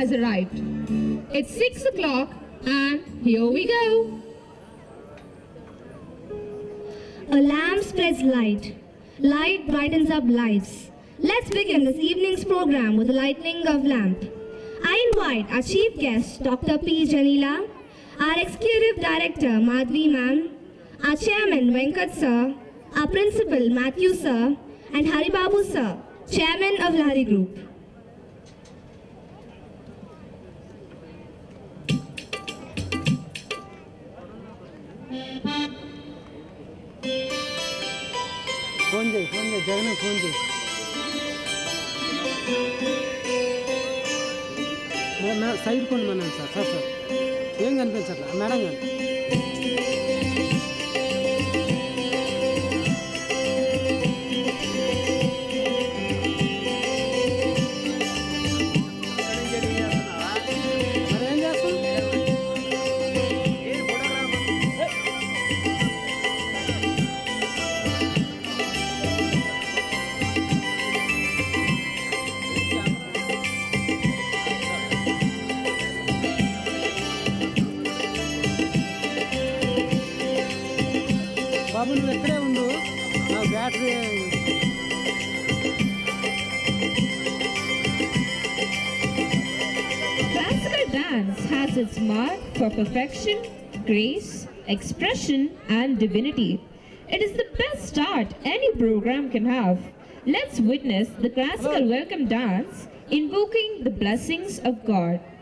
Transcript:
has arrived. It's 6 o'clock and here we go. A lamp spreads light. Light brightens up lives. Let's begin this evening's program with the lighting of lamp. I invite our chief guest, Dr. P. Janila, our executive director, Madhvi ma'am, our chairman, Venkat sir, our principal, Matthew sir, and Haribabu sir, chairman of Lahari Group. Phone दे Jagan phone दे मैं side कोण मनाను sir ఏం కనిపించట్లా madam గారు బాబు నువ్వు ఎక్కడే ఉండు నా battery Classical dance has its mark for perfection, grace, expression and divinity. It is the best start any program can have. Let's witness the classical welcome dance invoking the blessings of God.